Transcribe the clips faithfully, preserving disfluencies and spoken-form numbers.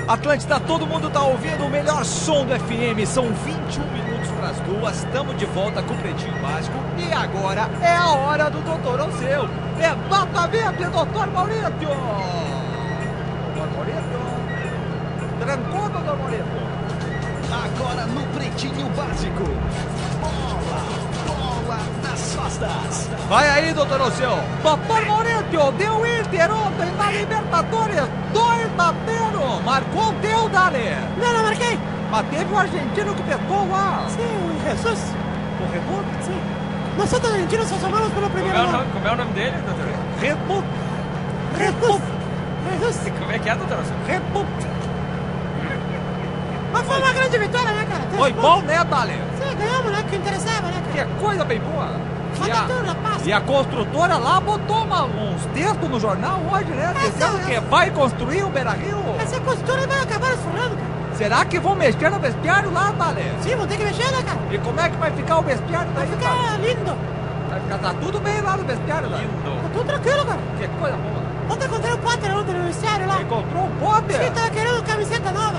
Atlântida, todo mundo tá ouvindo o melhor som do F M. São vinte e um minutos para as duas. Estamos de volta com o Pretinho Básico. E agora é a hora do doutor Alceu. Exatamente, doutor Maurício. Doutor Maurício. Trancou, doutor Maurício. Agora no Pretinho Básico. Bola, bola nas costas. Vai aí, doutor Alceu. Doutor Maurício, deu Inter ontem na Libertadores. dois a zero. Marcou o teu, Dali. Não, não marquei. Mas teve o argentino que pescou lá. Sim, o Jesus. O Rebut? Sim. Nós outros argentinos só somamos pelo primeiro Como é, o nome. nome, como é o nome dele, doutor? Rebut. Jesus. Jesus. Como é que é, doutor? Rebut. Mas foi uma grande vitória, né, cara? Foi bom, né, Dali? Sim, ganhamos, né? Que interessava, né, Que cara? coisa bem boa. E a, Tudo, rapaz. e a construtora lá botou uma, uns textos no jornal hoje, né? Essa- Dizendo que vai construir o Beira-Rio. Essa costura vai acabar esfurando, cara. Será que vão mexer no vestiário lá, Dali? Sim, vão ter que mexer, né, cara? E como é que vai ficar o vestiário Vai daí, ficar Dali? lindo. Vai ficar tá tudo bem lá no vestiário, Dali? Tá Lindo. tudo tranquilo, cara. Que coisa boa. Ontem eu encontrei o Potter ontem no vestiário lá. Encontrou o Potter? Ele tava querendo camiseta nova.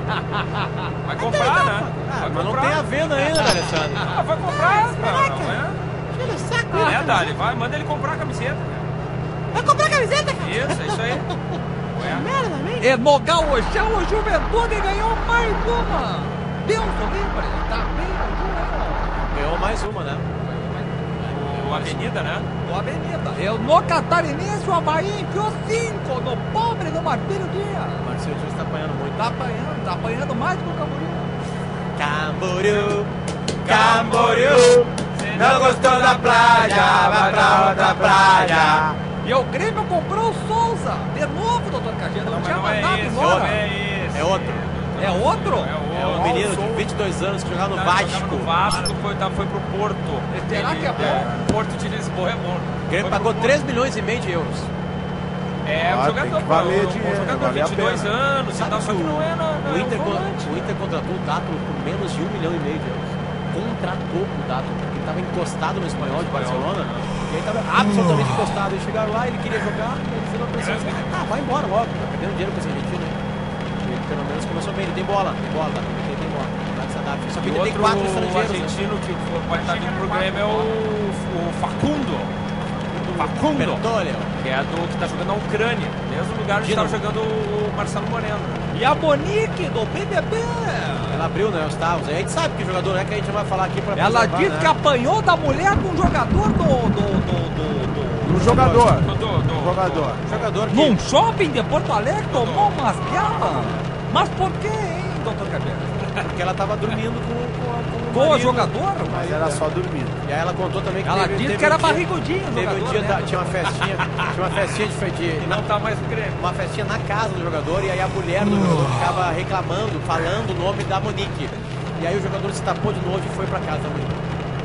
Vai comprar, né? Vai Mas não comprar. tem a venda ainda, né, Alessandro? Ah, vai comprar, Ah, será, cara. cara? Tira o saco, Não é? né, É, Dali, vai, manda ele comprar a camiseta. Vai comprar camiseta, cara? Isso, é isso aí. Ué. Merda, nem. E no Gauchão, o Juventude ganhou mais uma. Deus do livre. Tá bem o jogo. Ganhou mais uma, né? O Avenida, né? O Avenida. Eu no Catarinense, o Havaí enfiou cinco no pobre do Martírio Dias. O Marcelo Dias tá apanhando muito. Tá apanhando, tá apanhando mais que o Camboriú. Camboriú, Camboriú, não gostou da praia, vai pra outra praia. E o Grêmio comprou o Souza. De novo, doutor Cageno. Não, Não, mas tinha não é mandado esse, embora. não é esse. É outro. É outro? É É o um menino de vinte e dois anos que jogava no Cara, jogava Vasco. no Vasco, foi, tá, foi pro Porto. Será Ele- que é bom? Porto de Lisboa é bom. O Grêmio Foi pagou pro três milhões e meio de euros. É, Ah, um tem jogador, que valer um, um dinheiro, jogador valer a vinte e dois pena. anos e tal, só que não é na, na O Inter, é um con- volante. o Inter contratou o Dátolo por menos de um milhão e meio de euros. Contratou o Dátolo, porque ele estava encostado no espanhol de Barcelona. E aí estava absolutamente encostado. Eles chegaram lá, ele queria jogar, e eles fizeram a pressão. Ah, vai embora logo, tá perdendo dinheiro com esse argentino. E ele, pelo menos começou bem, ele tem bola, tem bola, tá? ele tem bola. Vai se adaptar. Só que E ele tem outro quatro estrangeiros. né? argentino que pode estar vindo pro Grêmio é o, o Facundo. Facundo, Bertolio. que é do que tá jogando na Ucrânia, mesmo lugar onde Dinamo. estava jogando o Marcelo Moreno. E a Monique, do B B B. Ela abriu, né, os tavos. A gente sabe que jogador é que a gente vai falar aqui pra Ela preservar, disse né? que apanhou da mulher de um jogador do... do, do, do, do... Do jogador. Do, do, do, Jogador. Jogador que... Num shopping de Porto Alegre, tomou umas piadas. Mas por quê, hein, doutor Cabelo? Porque ela tava dormindo com, com, a- com o Com o marido. jogador? Mas era só dormindo. E aí ela contou também que Ela teve, disse teve que era um dia- barrigudinho o Teve um jogador, dia, né? da- tinha uma festinha, tinha uma festinha de, de E não tá mais no Grêmio. uma festinha na casa do jogador e aí a mulher do jogador ficava reclamando, falando o nome da Monique. E aí o jogador se tapou de novo e foi pra casa da Monique.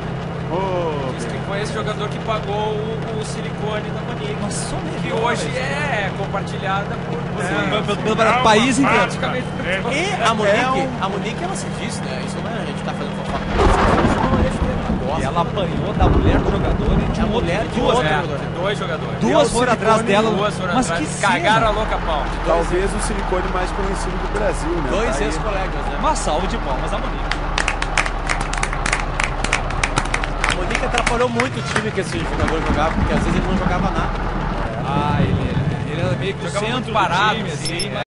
Ô, Diz que foi esse jogador que pagou o, o silicone da Monique. Nossa, Que hoje é compartilhada por Pelo pelo país inteiro. praticamente. E a Monique, a Monique ela se disse, né? Isso não é a gente tá fazendo fofoca. Ela gosta. E ela apanhou da mulher do jogador e de A um outro. mulher de duas, outro É, jogador. dois jogadores. duas foram atrás dela. Duas foram Mas atrás. que cena. Cagaram a louca pau. talvez o silicone mais conhecido do Brasil, né? Dois Tá aí. ex-colegas, né? Uma salva de palmas a Monique. A Monique atrapalhou muito o time que esse jogador jogava, porque às vezes ele não jogava nada. Ah, ele, ele era meio que o Jogava muito centro parado, do time, assim, assim, é. mas